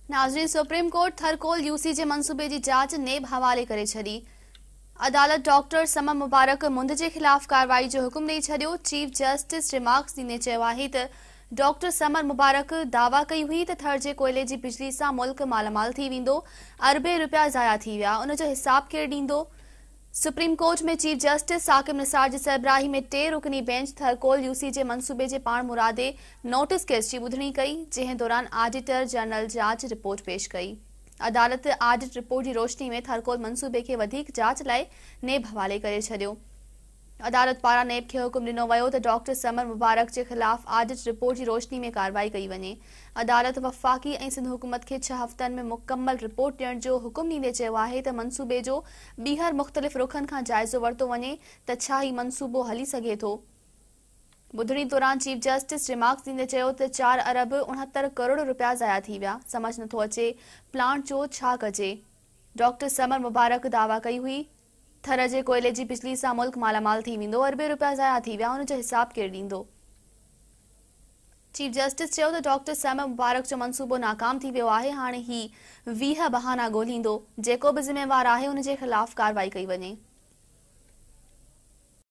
नाज़रीन, supreme court थरकोल यूसी जे मंसूबे जी जांच नेब हवाले करे छॾी। अदालत डॉक्टर समम मुबारक मुंद जे ख़िलाफ़ कार्रवाई जो हुकुम ॾेई छॾियो। चीफ जस्टिस रिमार्क्स ॾींदे चयो आहे त डॉक्टर समर मुबारक दावा कई हुई त थर जे कोयले जी बिजली सां मुल्क मालामाल थी वेंदो, अरबे रुपया ज़ाया थी विया, उन जो हिसाब केरु ॾींदो। सुप्रीम कोर्ट में चीफ जस्टिस साकिब निसार जी सरबराही में 3 रुकनी बेंच थरकोल यूसी जे मंसूबे जे पाण मुरादे नोटिस केस जी ॿुधणी कई, जंहिं दौरान ऑडिटर जनरल जांच रिपोर्ट पेश कई। अदालत ऑडिट रिपोर्ट की रोशनी में थरकोल मंसूबे के वधीक जांच लाइ नेब हवाले करे छॾियो। अदालत पारां नेब खे हुकुम ॾिनो वियो त डॉक्टर समर मुबारक के ख़िलाफ़ ऑडिट रिपोर्ट की रोशनी में कार्रवाई कई वञे। अदालत वफ़ाक़ी ऐं सिंध हुकूमत के 6 हफ़्तनि में मुकम्मल रिपोर्ट ॾियण जो हुकुम ॾींदे चयो आहे त मंसूबे जो ॿीहर मुख़्तलिफ़ रुखनि खां जाइज़ो वरितो वञे त छा ही मंसूबो हली सघे थो। ॿुधणी दौरान चीफ जस्टिस रिमार्क्स ॾींदे चयो त 4 अरब 69 करोड़ रुपया ज़ाया थी विया, समझ नथो अचे प्लांट जो छा कजे। डॉक्टर समर मुबारक दावा कई हुई थर जे कोयले जी बिजली सां मुल्क मालामाल थी वेंदो, अरबे रुपया ज़ाया थी विया, उन जो हिसाब केरु ॾींदो। चीफ जस्टिस चयो त डॉक्टर समर मुबारक जो मंसूबो नाकाम थी वियो आहे, हाणे ही 20 बहाना ॻोल्हींदो, जेको बि ज़िम्मेवार आहे उन जे ख़िलाफ़ कार्रवाई कई वञे।